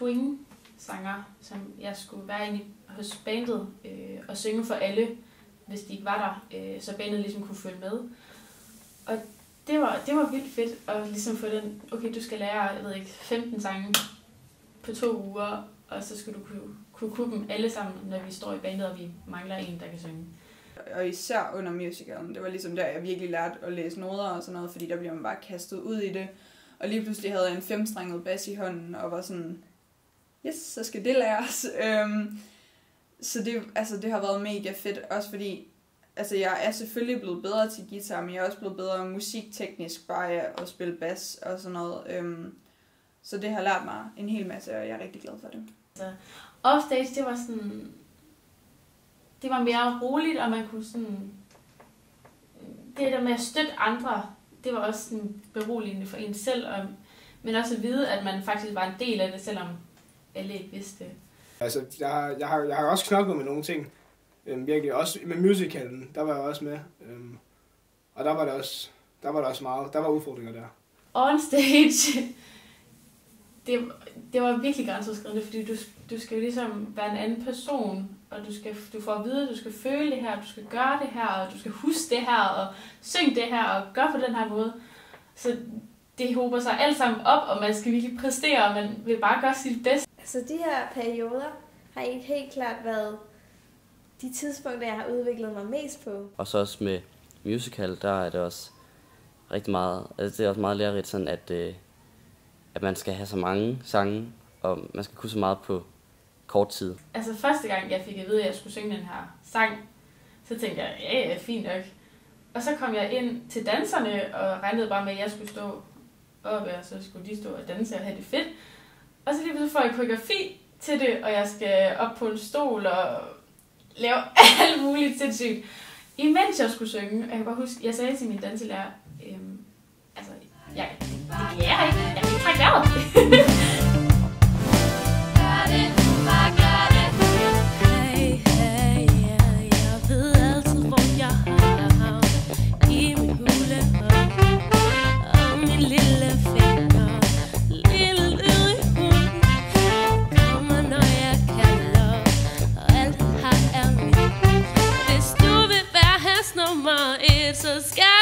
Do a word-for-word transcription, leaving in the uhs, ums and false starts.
swing-sanger, som jeg skulle være inde hos bandet øh, og synge for alle, hvis de ikke var der, øh, så bandet ligesom kunne følge med. Og det var, det var vildt fedt at ligesom få den, okay, du skal lære, jeg ved ikke, femten sange på to uger, og så skal du kunne, kunne kunne dem alle sammen, når vi står i bandet, og vi mangler en, der kan synge. Og især under musicalen, det var ligesom der, jeg virkelig lærte at læse noder og sådan noget, fordi der bliver man bare kastet ud i det. Og lige pludselig havde jeg en femstrenget bas i hånden, og var sådan, yes, så skal det læres. Øhm, så det, altså, det har været mega fedt, også fordi altså, jeg er selvfølgelig blevet bedre til guitar, men jeg er også blevet bedre musikteknisk bare af at spille bas og sådan noget. Øhm, så det har lært mig en hel masse, og jeg er rigtig glad for det. Så offstage, det var sådan, det var mere roligt, og man kunne sådan, det der med at støtte andre, det var også sådan beroligende for en selv, og, men også at vide, at man faktisk var en del af det, selvom alle ikke vidste det. Altså, jeg har, jeg har, jeg har også knoklet med nogle ting, øhm, virkelig, også med musicalen, der var jeg også med, øhm, og der var, det også, der var der også meget, der var udfordringer der. On stage, det, det var virkelig grænseoverskridende, fordi du, du skal jo ligesom være en anden person, og du, skal, du får at vide, at du skal føle det her, du skal gøre det her, og du skal huske det her, og synge det her, og gøre på den her måde. Så det håber sig alt sammen op, og man skal virkelig præstere, og man vil bare gøre sit bedste. Så de her perioder har ikke helt klart været de tidspunkter, jeg har udviklet mig mest på. Og så også med musical, der er det også rigtig meget, altså det er også meget lærerigt sådan, at, øh, at man skal have så mange sange, og man skal kunne så meget på kort tid. Altså første gang, jeg fik at vide, at jeg skulle synge den her sang, så tænkte jeg, ja, ja, fint nok. Og så kom jeg ind til danserne, og regnede bare med, at jeg skulle stå oppe, og så skulle de stå og danse og have det fedt. Og så lige pludselig får jeg koreografi til det, og jeg skal op på en stol og lave alt muligt sindssygt. Imens jeg skulle synge, og jeg kan bare huske, jeg sagde til min danselærer, øhm, altså, jeg, det kan jeg ikke, jeg kan ikke trække vejret. Så skal